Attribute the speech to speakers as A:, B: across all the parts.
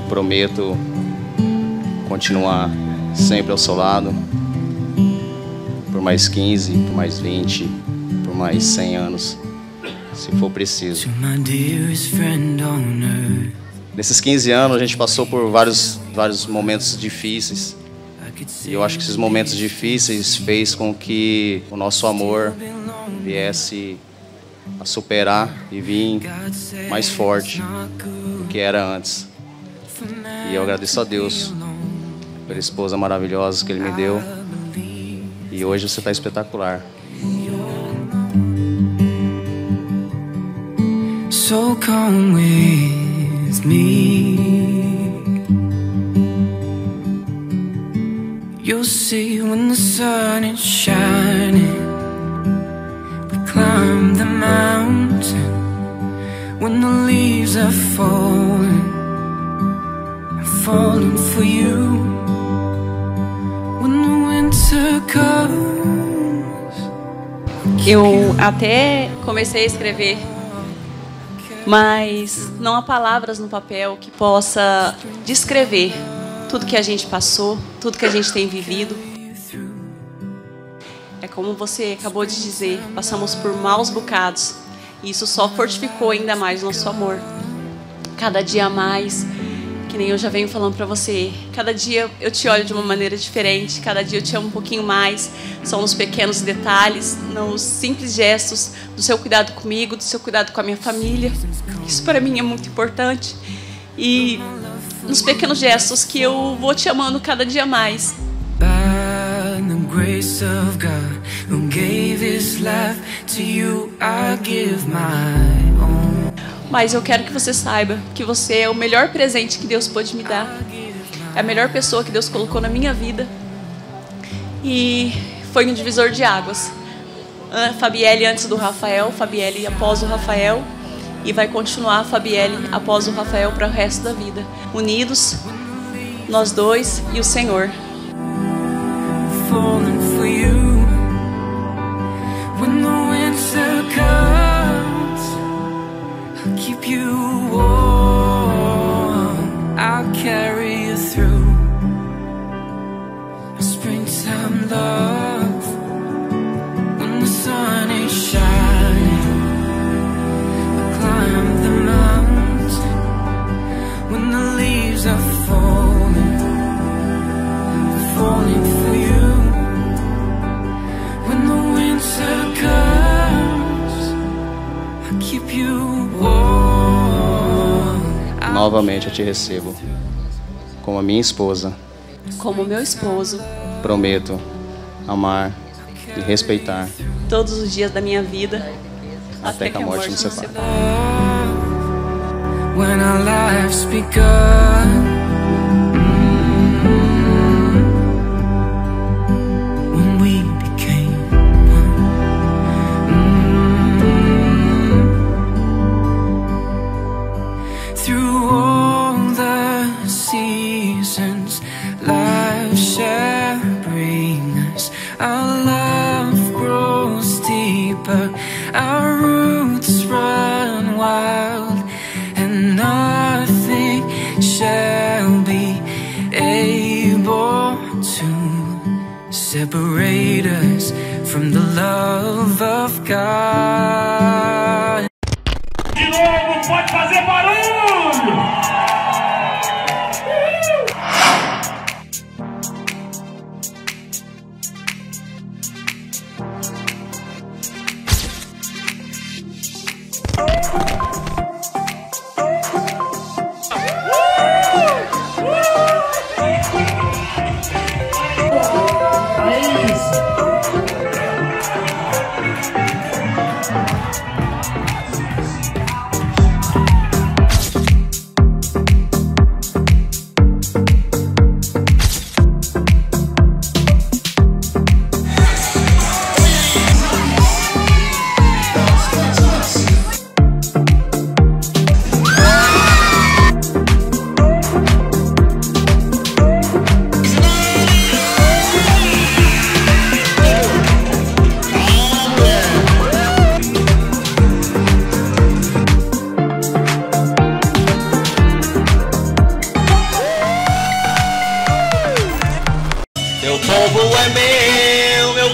A: prometo continuar sempre ao seu lado por mais 15, por mais 20, por mais 100 anos, se for preciso. Nesses 15 anos a gente passou por vários momentos difíceis. E eu acho que esses momentos difíceis fez com que o nosso amor viesse a superar e vir mais forte do que era antes. E eu agradeço a Deus pela esposa maravilhosa que Ele me deu. E hoje você está espetacular.
B: So come with me. You'll see when the sun is shining. We climb the mountain. When the leaves are falling, I'm falling for you. When the winter comes.
C: Eu até comecei a escrever, mas não há palavras no papel que possa descrever tudo que a gente passou, tudo que a gente tem vivido. É como você acabou de dizer, passamos por maus bocados e isso só fortificou ainda mais o nosso amor. Cada dia a mais, que nem eu já venho falando pra você, cada dia eu te olho de uma maneira diferente, cada dia eu te amo um pouquinho mais. São nos pequenos detalhes, nos simples gestos do seu cuidado comigo, do seu cuidado com a minha família. Isso para mim é muito importante. E nos pequenos gestos que eu vou te amando cada dia mais. Mas eu quero que você saiba que você é o melhor presente que Deus pôde me dar. É a melhor pessoa que Deus colocou na minha vida. E foi um divisor de águas. A Fabielle antes do Rafael, Fabielle após o Rafael. E vai continuar a Fabielle após o Rafael para o resto da vida. Unidos, nós dois e o Senhor.
A: Novamente eu te recebo como a minha esposa.
C: Como meu esposo.
A: Prometo amar e respeitar
C: todos os dias da minha vida,
A: até que a morte nos separe.
B: When our lives begun, when we became one, through all the seasons life shall bring us, our love grows deeper, our roots run wild, and nothing shall be able to separate us from the love of God.
D: De novo, pode fazer barulho!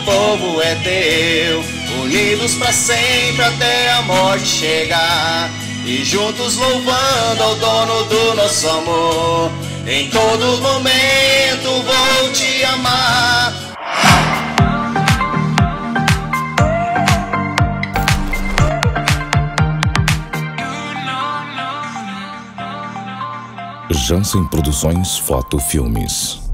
A: povo é teu, unidos pra sempre até a morte chegar, e juntos louvando ao dono do nosso amor. Em todo momento vou te amar.
E: Jansen Produções Foto Filmes.